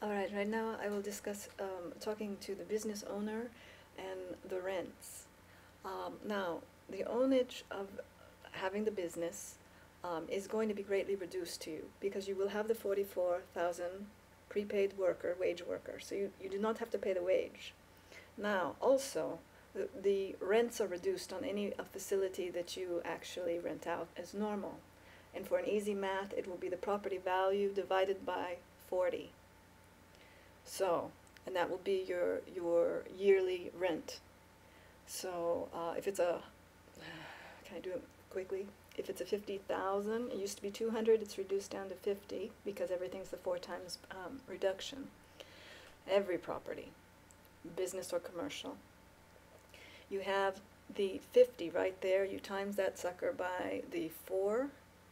All right, right now I will discuss talking to the business owner and the rents. Now, the ownage of having the business is going to be greatly reduced to you because you will have the 44,000 prepaid worker, wage worker, so you do not have to pay the wage. Now, also, the rents are reduced on any facility that you actually rent out as normal. And for an easy math, it will be the property value divided by 40. So, and that will be your yearly rent. So if it's a, can I do it quickly? If it's a 50,000, it used to be 200, it's reduced down to 50 because everything's the 4 times reduction. Every property, business or commercial. You have the 50 right there, you times that sucker by the 40.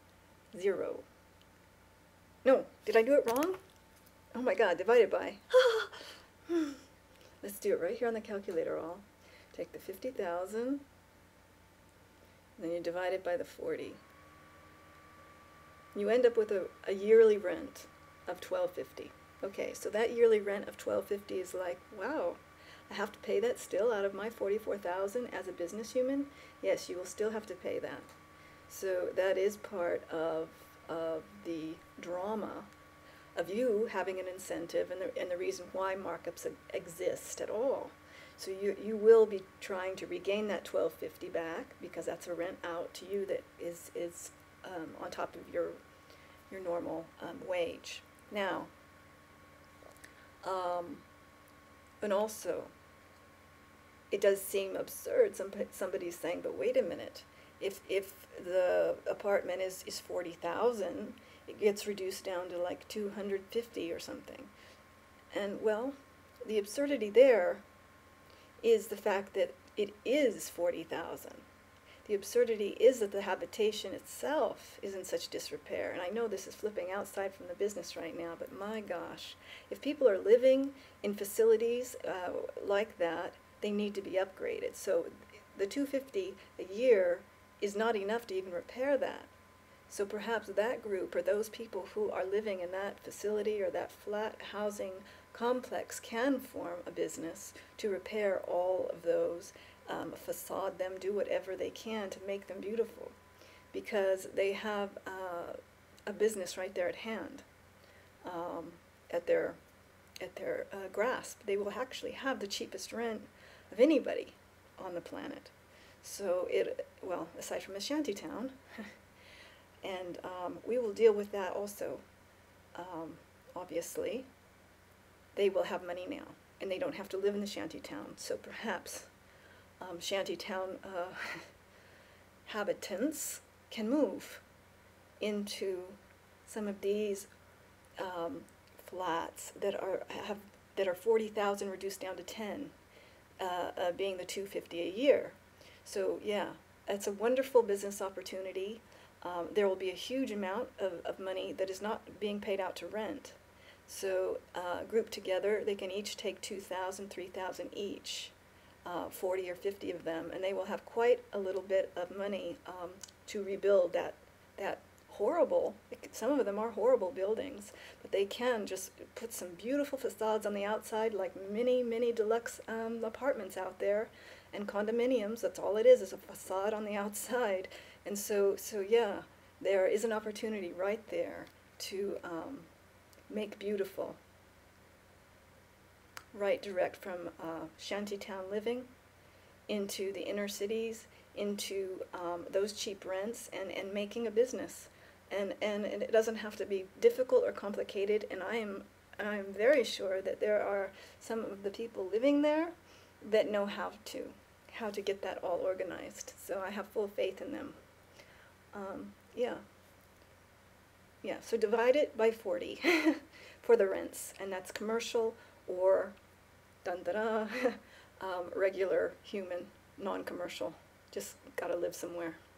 No, did I do it wrong? Oh my God, divided by. Let's do it right here on the calculator all. Take the 50,000, then you divide it by the 40. You end up with a yearly rent of $12.50. Okay, so that yearly rent of $12.50 is like, wow, I have to pay that still out of my 44,000 as a business human? Yes, you will still have to pay that. So that is part of the drama of you having an incentive and the reason why markups exist at all. So you will be trying to regain that $12.50 back because that's a rent out to you that is on top of your normal wage. Now, and also, it does seem absurd. Somebody's saying, but wait a minute, if the apartment is 40,000. It gets reduced down to like 250 or something. And well, the absurdity there is the fact that it is 40,000. The absurdity is that the habitation itself is in such disrepair. And I know this is flipping outside from the business right now, but my gosh, if people are living in facilities like that, they need to be upgraded. So the 250 a year is not enough to even repair that. So perhaps that group or those people who are living in that facility or that flat housing complex can form a business to repair all of those, facade them, do whatever they can to make them beautiful, because they have a business right there at hand, at their grasp. They will actually have the cheapest rent of anybody on the planet. So well, aside from a shanty town. And we will deal with that also. Obviously, they will have money now, and they don't have to live in the shanty town. So perhaps shanty town habitants can move into some of these flats that are 40,000 reduced down to 10, being the 250 a year. So yeah, it's a wonderful business opportunity. There will be a huge amount of money that is not being paid out to rent. So grouped together, they can each take 2,000, 3,000 each, 40 or 50 of them, and they will have quite a little bit of money to rebuild that horrible, some of them are horrible buildings, but they can just put some beautiful facades on the outside, like many deluxe apartments out there, and condominiums. That's all it is a facade on the outside. And so yeah, there is an opportunity right there to make beautiful, right direct from shantytown living into the inner cities, into those cheap rents, and making a business. And it doesn't have to be difficult or complicated. And I am very sure that there are some of the people living there that know how to get that all organized. So I have full faith in them. Yeah, so divide it by 40 for the rents, and that's commercial or regular human, non-commercial. Just gotta live somewhere.